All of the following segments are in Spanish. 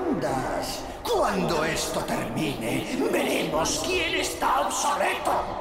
rondas. Cuando esto termine, veremos quién está obsoleto.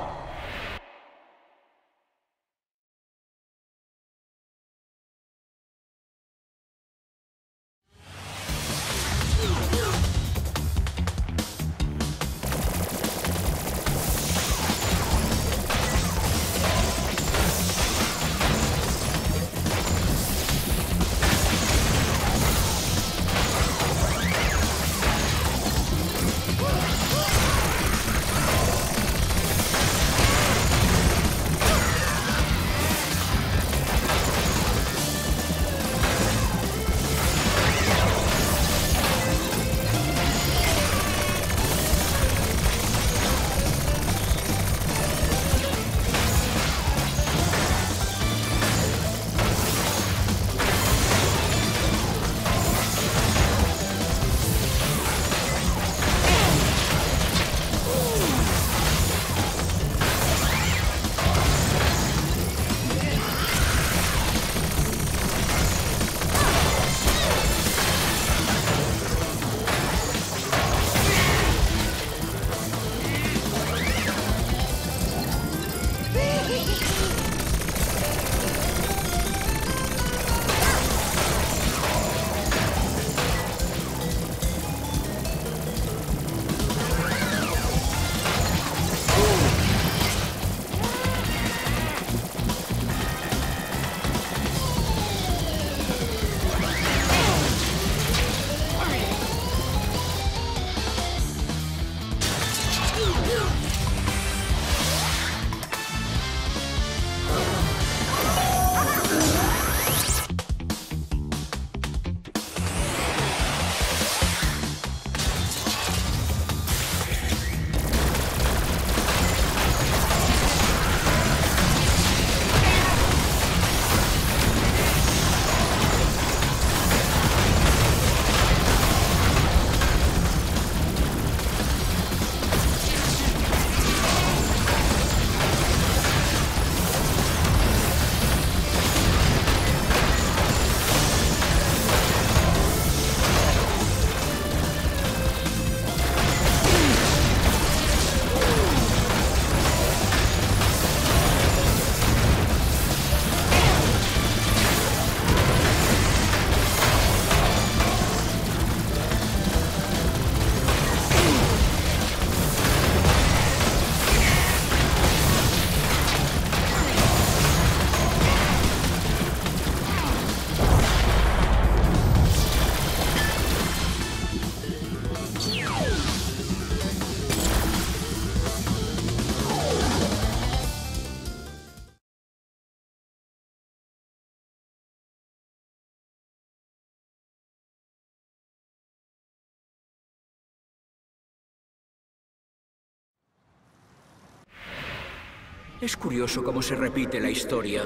Es curioso cómo se repite la historia.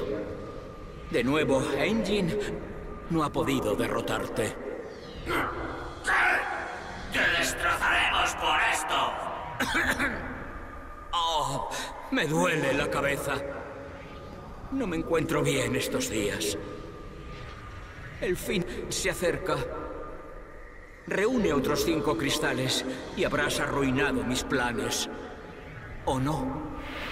De nuevo, Engine no ha podido derrotarte. ¿Qué? ¡Te destrozaremos por esto! Oh, me duele la cabeza. No me encuentro bien estos días. El fin se acerca. Reúne otros 5 cristales y habrás arruinado mis planes. ¿O no?